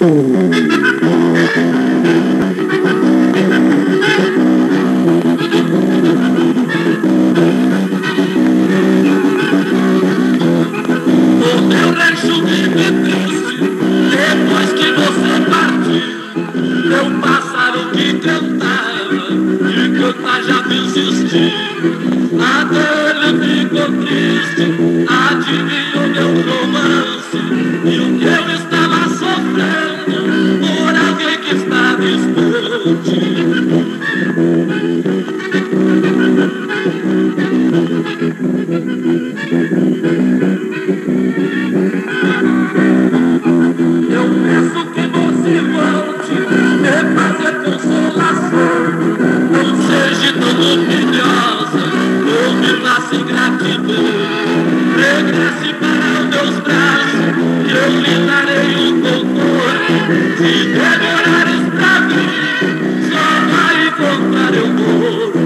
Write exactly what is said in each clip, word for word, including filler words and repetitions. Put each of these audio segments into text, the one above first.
meu rancho vive triste depois que você partiu. Meu pássaro que cantava e cantar já desistiu. Até ele ficou triste, adivinhou meu romance e o que eu estava sofrendo por alguém que está distante. Eu peço que você volte, me fazer consolação. Não seja tão orgulhosa, ou me faça ingratidão. Regresse para meus braços, que eu lhe darei um conforto. Se demorares pra mim, só vai encontrar eu morto.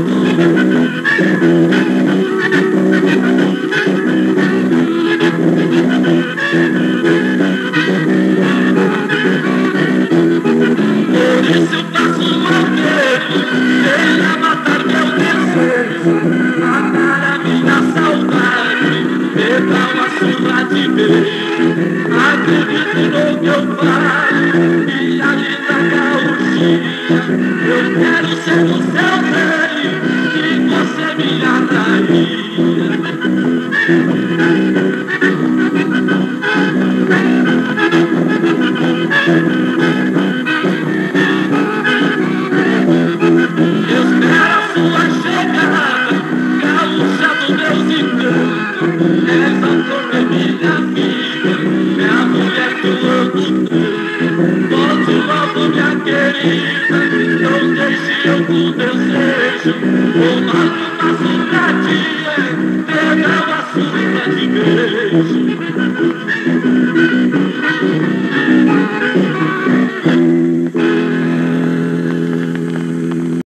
Por isso eu faço um roteiro, venha matar meu desejo, matar a minha saudade, me dá uma surra de beijo. Acredite no que eu falo, minha linda gauchinha, eu quero ser o seu rei, que você me atraía. Espera a sua chegada, gaúcha dos meus encantos. És a flor minha amiga, é a mulher que eu amo tanto. Volte logo, minha querida, não deixe eu com desejo. O nosso passo pra ti é pegar uma surra de beijo.